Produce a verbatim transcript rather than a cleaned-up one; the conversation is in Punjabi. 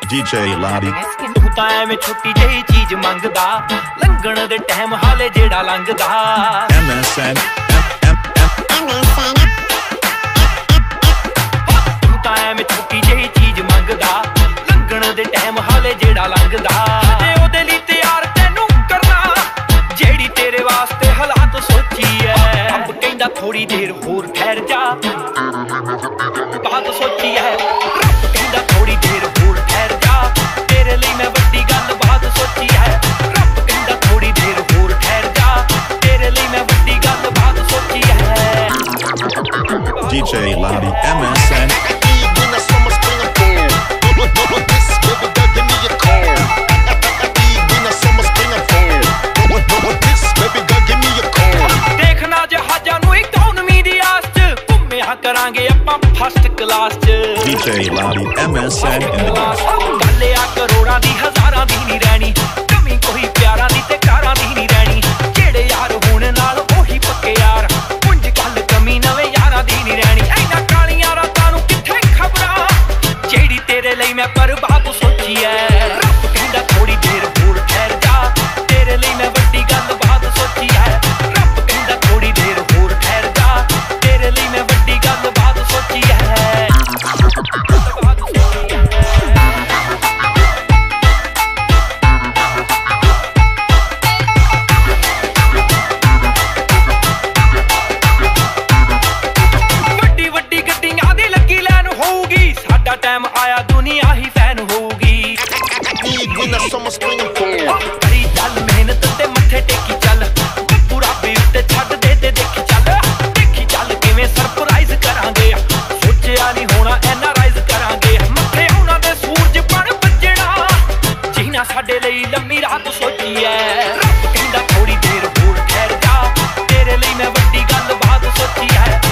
ਡੀ ਜੇ ਲਾਡੀ ਤੂੰ ਤਾਂ ਐਵੇਂ ਛੋਟੀ ਜਿਹੀ ਚੀਜ਼ ਮੰਗਦਾ, ਲੰਘਣ ਦੇ ਟਾਈਮ ਹਾਲੇ ਜਿਹੜਾ ਲੰਘਦਾ। ਐਮ ਐਸ ਐਨ ਤੂੰ ਤਾਂ ਐਵੇਂ ਛੋਟੀ ਜਿਹੀ ਚੀਜ਼ ਮੰਗਦਾ, ਲੰਘਣ ਦੇ ਟਾਈਮ ਹਾਲੇ ਜਿਹੜਾ ਲੰਘਦਾ। ਤੇ ਉਹਦੇ ਲਈ ਤਿਆਰ ਤੈਨੂੰ ਕਰਨਾ, ਜਿਹੜੀ ਤੇਰੇ ਵਾਸਤੇ ਹਾਲਾਤ ਸੋਚੀ ਐ। ਰੱਬ ਕਹਿੰਦਾ ਥੋੜੀ ਦੇਰ ਹੋਰ ਠਹਿਰ ਜਾ, ਬਾਤ ਸੋਚੀ ਐ। ਰੱਬ ਕਹਿੰਦਾ ਥੋੜੀ ਦੇਰ ਹੋਰ ਠਹਿਰ ਜਾ, ਤੇਰੇ ਲਈ ਮੈਂ ਵੱਡੀ ਗੱਲ ਬਾਤ ਸੋਚੀ ਐ। ਰੱਬ ਕਹਿੰਦਾ ਥੋੜੀ ਦੇਰ ਹੋਰ ਠਹਿਰ ਜਾ, ਤੇਰੇ ਲਈ ਮੈਂ ਵੱਡੀ ਗੱਲ ਬਾਤ ਸੋਚੀ ਐ। D J Ladi M S N ਦੇਖਣਾ ਜਹਾਜ਼ਾਂ ਨੂੰ ਇਕਨੋਮੀ ਦੀ ਆਸ ਚ, ਘੁੰਮਿਆ ਕਰਾਂਗੇ ਆਪਾਂ ਫਸਟ ਕਲਾਸ ਚ। D J Ladi M S N ਗੱਲ ਆ ਕਰੋੜਾਂ ਦੀ ਹਜ਼ਾਰਾਂ ਦੀ ਨਹੀਂ ਰਹਿਣੀ, ਕਮੀ ਕੋਈ ਪਿਆਰਾਂ ਦੀ ਤੇ ਕਾਰਾਂ ਦੀ ਨਹੀਂ ਰਹਿਣੀ। ਜਿਹੜੇ ਯਾਰ ਹੋਣ ਨਾਲ ਉਹੀ ਪੱਕੇ ਯਾਰ, ਉਂਝ ਗੱਲ ਕਮੀ ਨਵੇਂ ਯਾਰਾਂ ਦੀ ਨਹੀਂ ਰਹਿਣੀ। ਐਨਾ ਕਾਲੀਆਂ ਰਾਤਾਂ ਨੂੰ ਕਿੱਥੇ ਖਬਰਾਂ, ਜਿਹੜੀ ਤੇਰੇ ਲਈ ਮੈਂ ਬਰਬਾਦ ਸੋਚੀ ਐ। ਰੱਬ ਕਹਿੰਦਾ ਥੋੜੀ ਦੇਰ ਹੋਰ ਠਹਿਰ ਜਾ, ਤੇਰੇ ਲਈ ਮੈਂ ਵੱਡੀ ਗੱਲ ਬਾਤ ਸੋਚੀ ਐ। ਰੱਬ ਕਹਿੰਦਾ ਥੋੜੀ ਦੇਰ ਹੋਰ ਠਹਿਰ ਜਾ, ਤੇਰੇ ਲਈ ਮੈਂ ਵੱਡੀ ਗੱਲ ਬਾਤ ਸੋਚੀ ਐ। ਬਾਤ ਸੋਚੀ ਐ। ਵੱਡੀ ਵੱਡੀ ਗੱਡੀਆਂ ਦੀ ਲੱਗੀ ਲੈਣ ਹੋਊਗੀ, ਸਾਡਾ ਟਾਈਮ ਆਇਆ ਦੁਨੀਆ ਹੀ ਫੈਨ ਹੋਊਗੀ। ਕਰੀ ਚੱਲ ਮਿਹਨਤ ਤੇ ਮੱਥੇ ਟੇਕੀ ਚੱਲ, ਪੂਰਾ ਵੀ ਉੱਤੇ ਛੱਡ ਦੇ ਤੇ ਦੇਖੀ ਚੱਲ। ਦੇਖੀ ਚੱਲ ਕਿਵੇਂ ਸਰਪ੍ਰਾਈਜ਼ ਕਰਾਂਗੇ, ਸੋਚਿਆ ਨਹੀਂ ਹੋਣਾ ਐਨਾ ਰਾਈਜ਼ ਕਰਾਂਗੇ। ਮੱਥੇ ਉਹਨਾਂ ਦੇ ਸੂਰਜ ਬਣ ਵੱਜਣਾ, ਜਿਹਨਾਂ ਸਾਡੇ ਲਈ ਲੰਮੀ ਰਾਤ ਸੋਚੀ ਐ। ਰੱਬ ਕਹਿੰਦਾ ਥੋੜੀ ਦੇਰ ਹੋਰ ਠਹਿਰ ਜਾ, ਤੇਰੇ ਲਈ ਮੈਂ ਵੱਡੀ ਗੱਲ ਬਾਤ ਸੋਚੀ ਐ।